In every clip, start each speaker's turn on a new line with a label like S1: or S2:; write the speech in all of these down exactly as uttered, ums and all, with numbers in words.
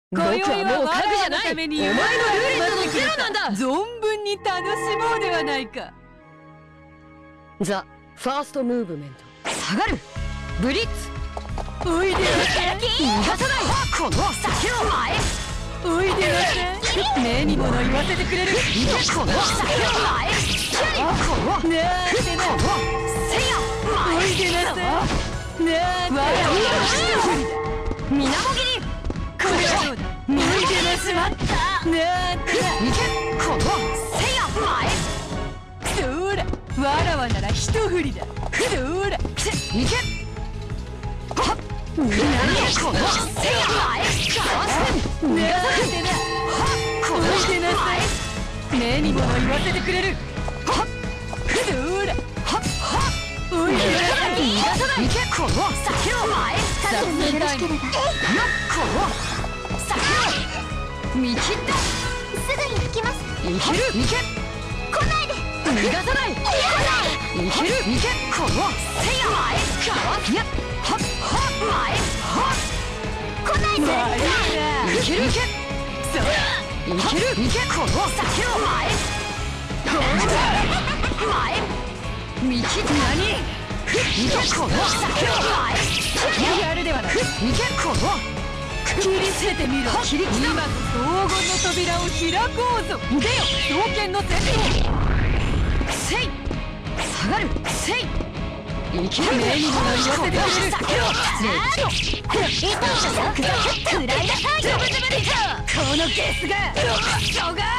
S1: 僕はもう家具じゃない。お前のルーレットのゼロなんだ。
S2: 存分に楽しもうではないか。
S1: ザ・ファーストムーブメント。下がる。ブリッツ。
S2: おいでなさい。
S1: 逃がさない。この先を前。
S2: おいでなさい。目に物言わせてくれる。
S1: この先を前。この
S2: なーってな。
S1: せや
S2: おいでなさい。なーってな。
S1: みなもぎり。
S2: これはどうだ。おいでなさい。なーってな。
S1: いけ。このせや前。
S2: そーら。わらわなら一振りだ。そーら。
S1: いけ。はっ。何このせや前。
S2: ねえな。
S1: この
S2: おいでなさい。目に物言わせてくれる。
S1: はっ。
S2: そーら。
S1: はっはっ。
S2: おいでなさい。
S1: 逃がさない。いけ。この先を前。
S2: さすがに。
S1: この先を見切った。
S3: すぐに吹きます。
S1: いける。いけ。
S3: 来ないで。
S1: 逃がさない。
S3: 来ない。
S1: いける。いけ。このせや前。かわすや。はっはっ前。はっ。
S3: 来ないで。
S1: いける。いけ。
S2: そら。
S1: いける。いけ。この先を前。前。見切った。何。いけ。この先を前。
S2: やるではない。
S1: いけ。この
S2: 切り捨ててみろ。
S1: 切り
S2: 今こそ黄金の扉を開こうぞ。出よ、刀剣の戦闘。
S1: せい。下がる。せい。いける。
S2: 目に物言わせてくれる。
S1: くらいなさい。ズブズブリと
S2: このゲスが人が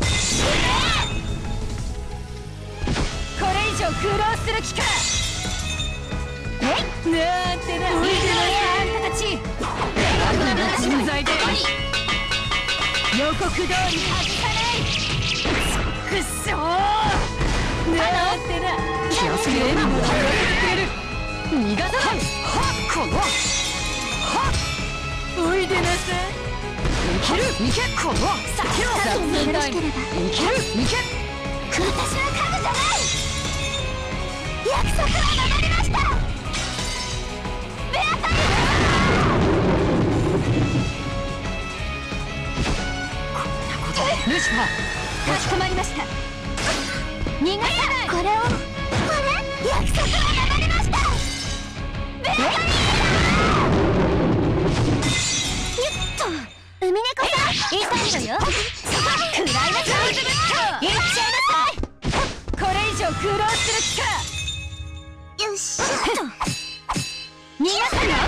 S2: これ以上苦労する気か。えいなんてな。おいでなさい。あんたたち悪な人材で予告通り外さない。くっそーなんてな。
S1: 気をつけ
S2: 目に物言わせてくれる。
S1: 逃がさない。はっ。このはっ。
S2: おいでなさい。
S1: いける。いけ。この先を
S3: 多分よろしければ。
S1: いける。いけ。
S3: 私は家具じゃない。約束は守りました。ベアタリ
S1: こんなことでルシファー。
S2: かしこまりました。
S3: 逃がさない。これをこれ約束は守りました。ベアタリゆっと海猫さん痛いのよ。くらいなさい。いっちゃいなさい。
S2: これ以上苦労する気か。
S3: よしっと逃がさない。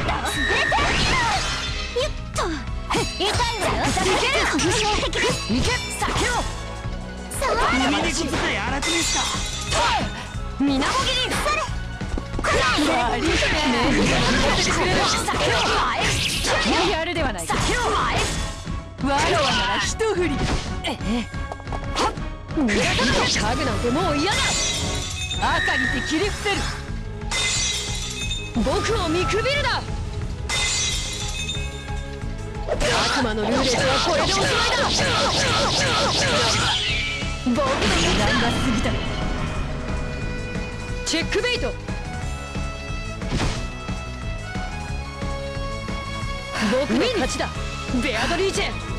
S3: ゆっと痛いわよ。いける。攻撃です。
S1: いけ。先を
S3: そう
S1: 海猫使い荒くねした。みなもぎり。
S3: それ来ないで。
S2: 悪いね。目に物言わせてくれる。
S1: 先を前。
S2: やるではないか。
S1: 先を前。
S2: わらわなら一振りだ。
S1: ええ。はっ。逃がさない。家具なんてもう嫌だ。
S2: 赤にて切り伏せる。
S1: 僕を見くびるな。悪魔のルーレットはこれでおしまいだ。僕の
S2: 油断が過ぎた。
S1: チェックベイト。僕の勝ちだ。ベアドリーチェ。